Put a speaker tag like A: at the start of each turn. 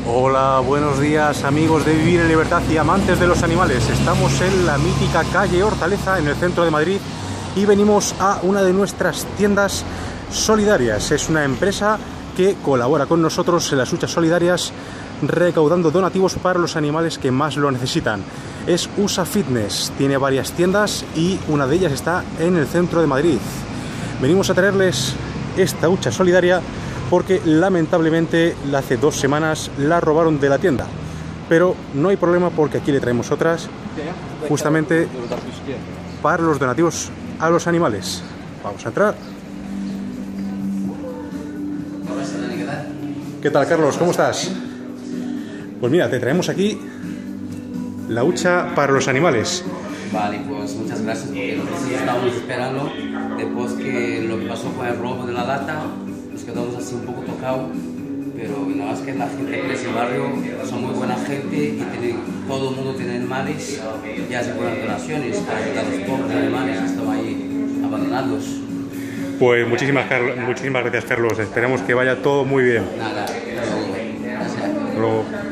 A: Hola, buenos días amigos de Vivir en Libertad y amantes de los animales. Estamos en la mítica calle Hortaleza, en el centro de Madrid, y venimos a una de nuestras tiendas solidarias. Es una empresa que colabora con nosotros en las luchas solidarias, recaudando donativos para los animales que más lo necesitan. Es USA Fitness, tiene varias tiendas y una de ellas está en el centro de Madrid. Venimos a traerles esta hucha solidaria porque lamentablemente hace 2 semanas la robaron de la tienda. Pero no hay problema porque aquí le traemos otras justamente para los donativos a los animales. Vamos a entrar. ¿Qué tal, Carlos? ¿Cómo estás? Pues mira, te traemos aquí la hucha para los animales.
B: Vale, pues muchas gracias porque nosotros estábamos esperando después que lo que pasó con el robo de la lata. Nos quedamos así un poco tocados, pero no es que la gente de ese barrio son muy buena gente y todo el mundo tiene animales y hace buenas donaciones para ayudar a los pobres animales que están ahí abandonados.
A: Pues muchísimas gracias, Carlos. Esperemos que vaya todo muy bien.
B: Nada, gracias.
A: Hasta luego.